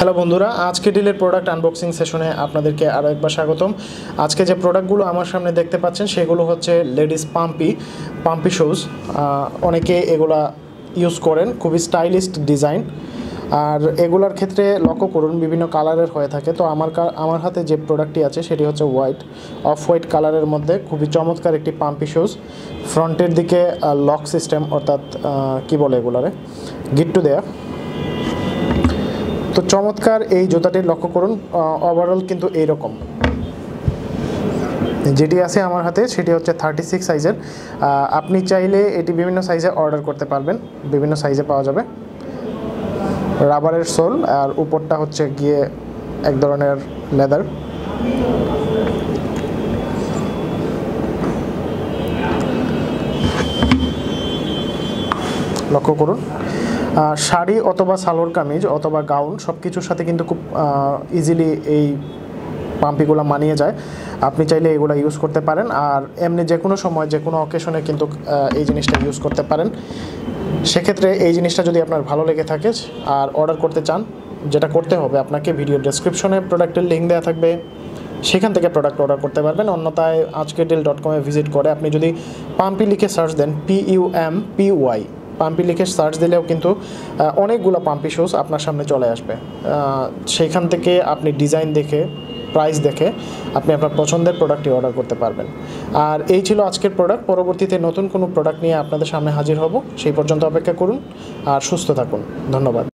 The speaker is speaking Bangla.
হ্যালো বন্ধুরা, আজকে ডিলের প্রোডাক্ট আনবক্সিং সেশনে আপনাদেরকে আরও একবার স্বাগতম। আজকে যে প্রোডাক্টগুলো আমার সামনে দেখতে পাচ্ছেন সেগুলো হচ্ছে লেডিস পাম্পি শুজ। অনেকে এগুলা ইউজ করেন, খুবই স্টাইলিস্ট ডিজাইন। আর এগুলার ক্ষেত্রে লক্ষ্য করুন বিভিন্ন কালারের হয়ে থাকে। তো আমার হাতে যে প্রোডাক্টটি আছে সেটি হচ্ছে অফ হোয়াইট কালারের মধ্যে খুবই চমৎকার একটি পাম্পি শুজ। ফ্রন্টের দিকে লক সিস্টেম, অর্থাৎ কি বলে এগুলারে, গিট্টু দেয়া। তো চমৎকার এই জুতাটির লক্ষ্য করুন, ওভারঅল কিন্তু এইরকম। যেটি আছে আমার হাতে সেটি হচ্ছে 36 সাইজের। আপনি চাইলে এটি বিভিন্ন সাইজে অর্ডার করতে পারবেন, বিভিন্ন সাইজে পাওয়া যাবে। রাবারের সোল, আর উপরটা হচ্ছে গিয়ে এক ধরনের লেদার। লক্ষ্য করুন, শাড়ি অথবা সালোয়ার কামিজ অথবা গাউন সব কিছুর সাথে কিন্তু খুব ইজিলি এই পাম্পিগুলো মানিয়ে যায়। আপনি চাইলে এগুলো ইউজ করতে পারেন, আর এমনি যে কোনো সময় যে কোনো অকেশনে কিন্তু এই জিনিসটা ইউজ করতে পারেন। সেক্ষেত্রে এই জিনিসটা যদি আপনার ভালো লেগে থাকে আর অর্ডার করতে চান, যেটা করতে হবে আপনাকে, ভিডিও ডেসক্রিপশনে প্রোডাক্টের লিঙ্ক দেওয়া থাকবে, সেখান থেকে প্রোডাক্ট অর্ডার করতে পারবেন। অন্যথায় ajkerdeal.com ভিজিট করে আপনি যদি পাম্পি লিখে সার্চ দেন, PUMPY পাম্পি লিখে সার্চ দিলেও কিন্তু অনেকগুলো পাম্পি শুজ আপনার সামনে চলে আসবে। সেইখান থেকে আপনি ডিজাইন দেখে, প্রাইস দেখে আপনি আপনার পছন্দের প্রোডাক্টটি অর্ডার করতে পারবেন। আর এই ছিল আজকের প্রোডাক্ট। পরবর্তীতে নতুন কোনো প্রোডাক্ট নিয়ে আপনাদের সামনে হাজির হব। সেই পর্যন্ত অপেক্ষা করুন আর সুস্থ থাকুন। ধন্যবাদ।